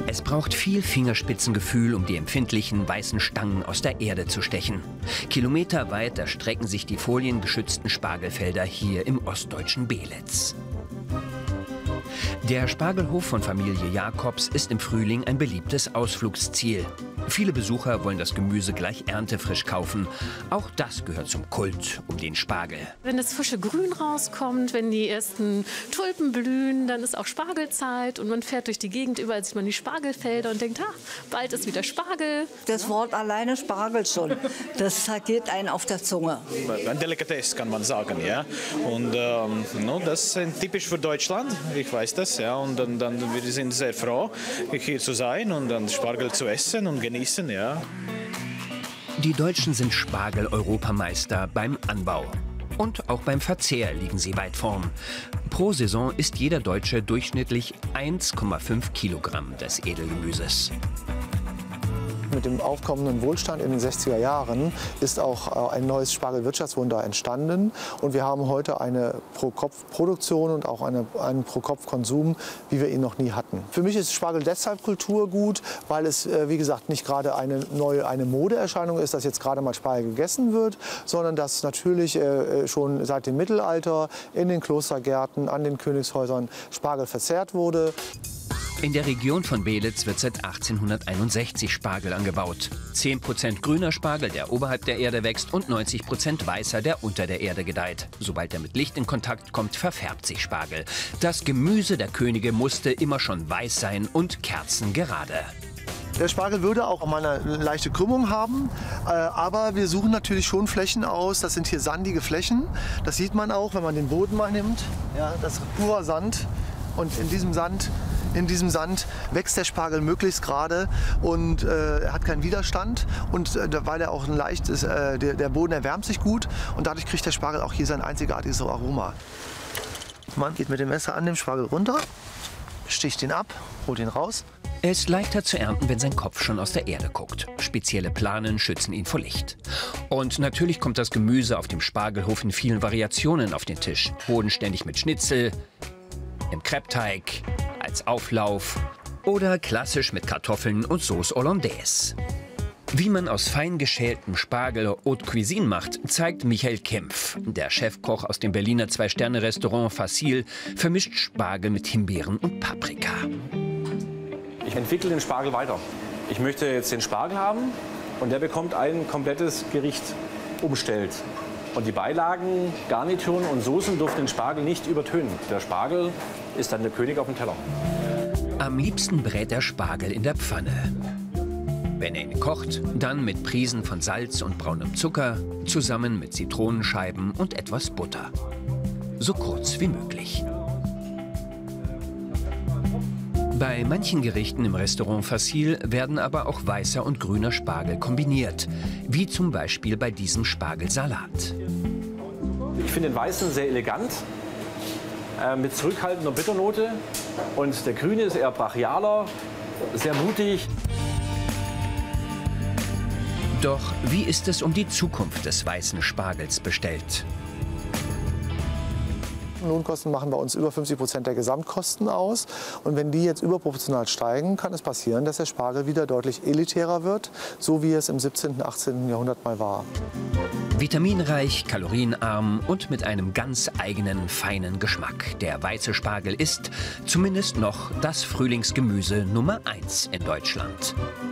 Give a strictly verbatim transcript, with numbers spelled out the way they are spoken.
Es braucht viel Fingerspitzengefühl, um die empfindlichen weißen Stangen aus der Erde zu stechen. Kilometerweit erstrecken sich die foliengeschützten Spargelfelder hier im ostdeutschen Beelitz. Der Spargelhof von Familie Jacobs ist im Frühling ein beliebtes Ausflugsziel. Viele Besucher wollen das Gemüse gleich erntefrisch kaufen. Auch das gehört zum Kult um den Spargel. Wenn das frische Grün rauskommt, wenn die ersten Tulpen blühen, dann ist auch Spargelzeit und man fährt durch die Gegend, überall sieht man die Spargelfelder und denkt, ah, bald ist wieder Spargel. Das Wort alleine Spargel schon, das geht einen auf der Zunge. Ein Delikatesse kann man sagen, ja. Und ähm, no, das ist typisch für Deutschland, ich weiß das, ja. Und dann, dann wir sind sehr froh, hier zu sein und dann Spargel zu essen und genießen. Ja. Die Deutschen sind Spargel-Europameister beim Anbau. Und auch beim Verzehr liegen sie weit vorn. Pro Saison isst jeder Deutsche durchschnittlich eins Komma fünf Kilogramm des Edelgemüses. Mit dem aufkommenden Wohlstand in den sechziger Jahren ist auch ein neues Spargelwirtschaftswunder entstanden. Und wir haben heute eine Pro-Kopf-Produktion und auch eine, einen Pro-Kopf-Konsum, wie wir ihn noch nie hatten. Für mich ist Spargel deshalb Kulturgut, weil es, wie gesagt, nicht gerade eine neue eine Modeerscheinung ist, dass jetzt gerade mal Spargel gegessen wird, sondern dass natürlich schon seit dem Mittelalter in den Klostergärten, an den Königshäusern Spargel verzehrt wurde. In der Region von Beelitz wird seit achtzehnhunderteinundsechzig Spargel angebaut. zehn Prozent grüner Spargel, der oberhalb der Erde wächst, und neunzig Prozent weißer, der unter der Erde gedeiht. Sobald er mit Licht in Kontakt kommt, verfärbt sich Spargel. Das Gemüse der Könige musste immer schon weiß sein und kerzengerade. Der Spargel würde auch mal eine leichte Krümmung haben, äh, aber wir suchen natürlich schon Flächen aus. Das sind hier sandige Flächen. Das sieht man auch, wenn man den Boden mal nimmt. Ja, das ist purer Sand. Und in diesem Sand In diesem Sand wächst der Spargel möglichst gerade und äh, er hat keinen Widerstand. Und äh, weil er auch ein leichtes, äh, der, der Boden erwärmt sich gut und dadurch kriegt der Spargel auch hier sein einzigartiges Aroma. Man geht mit dem Messer an dem Spargel runter, sticht ihn ab, holt ihn raus. Er ist leichter zu ernten, wenn sein Kopf schon aus der Erde guckt. Spezielle Planen schützen ihn vor Licht. Und natürlich kommt das Gemüse auf dem Spargelhof in vielen Variationen auf den Tisch. Bodenständig mit Schnitzel, im Crepe-Teig, als Auflauf oder klassisch mit Kartoffeln und Sauce Hollandaise. Wie man aus fein geschältem Spargel Haute Cuisine macht, zeigt Michael Kempf. Der Chefkoch aus dem Berliner Zwei-Sterne-Restaurant Facile vermischt Spargel mit Himbeeren und Paprika. Ich entwickle den Spargel weiter. Ich möchte jetzt den Spargel haben und der bekommt ein komplettes Gericht umstellt. Und die Beilagen, Garnituren und Soßen dürfen den Spargel nicht übertönen. Der Spargel ist dann der König auf dem Teller. Am liebsten brät er Spargel in der Pfanne. Wenn er ihn kocht, dann mit Prisen von Salz und braunem Zucker, zusammen mit Zitronenscheiben und etwas Butter. So kurz wie möglich. Bei manchen Gerichten im Restaurant Facile werden aber auch weißer und grüner Spargel kombiniert. Wie zum Beispiel bei diesem Spargelsalat. Ich finde den weißen sehr elegant, äh, mit zurückhaltender Bitternote. Und der grüne ist eher brachialer, sehr mutig. Doch wie ist es um die Zukunft des weißen Spargels bestellt? Lohnkosten machen bei uns über fünfzig Prozent der Gesamtkosten aus. Und wenn die jetzt überproportional steigen, kann es passieren, dass der Spargel wieder deutlich elitärer wird, so wie es im siebzehnten, achtzehnten Jahrhundert mal war. Vitaminreich, kalorienarm und mit einem ganz eigenen, feinen Geschmack. Der weiße Spargel ist zumindest noch das Frühlingsgemüse Nummer eins in Deutschland.